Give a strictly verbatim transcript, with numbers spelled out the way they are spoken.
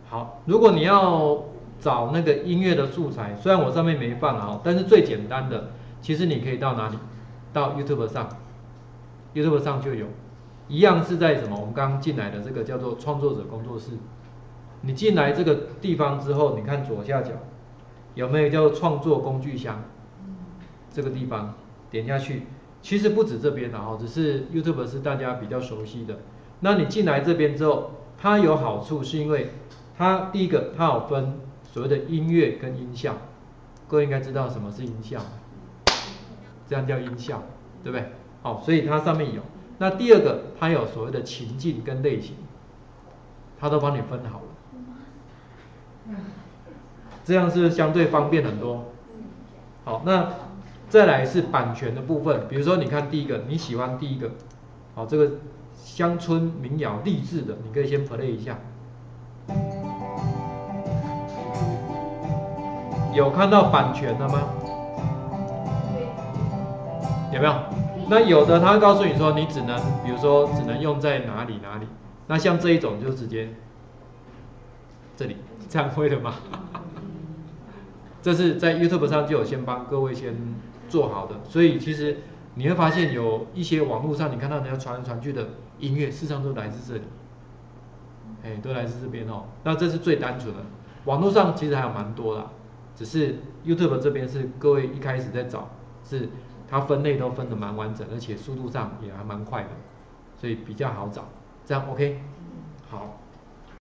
好，如果你要找那个音乐的素材，虽然我上面没放啊，但是最简单的，其实你可以到哪里？到 YouTube 上 ，YouTube 上就有，一样是在什么？我们刚刚进来的这个叫做创作者工作室。你进来这个地方之后，你看左下角有没有叫做创作工具箱？这个地方点下去，其实不止这边啦，只是 YouTube 是大家比较熟悉的。那你进来这边之后，它有好处是因为它第一个它有分所谓的音乐跟音效，各位应该知道什么是音效，这样叫音效，对不对？好，所以它上面有。那第二个它有所谓的情境跟类型，它都帮你分好了，这样是不是相对方便很多？好，那再来是版权的部分，比如说你看第一个，你喜欢第一个，好，这个乡村民谣励志的，你可以先 play 一下。有看到版权的吗？有没有？那有的他会告诉你说，你只能，比如说只能用在哪里哪里。那像这一种就直接这里，这样会的吗？这是在 YouTube 上就有先帮各位先做好的，所以其实你会发现有一些网络上你看到人家传来传去的音乐，事实上都来自这里，哎，都来自这边哦。那这是最单纯的，网络上其实还有蛮多啦，只是 YouTube 这边是各位一开始在找，是它分类都分得蛮完整，而且速度上也还蛮快的，所以比较好找。这样 OK？ 好。